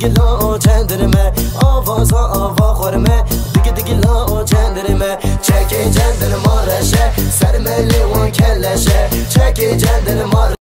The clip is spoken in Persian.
دیگه لا چندرمه آوازا آوا خورمه دیگه لا چندرمه چکی چندر مارشه سر ملی وان کلشه چکی چندر مار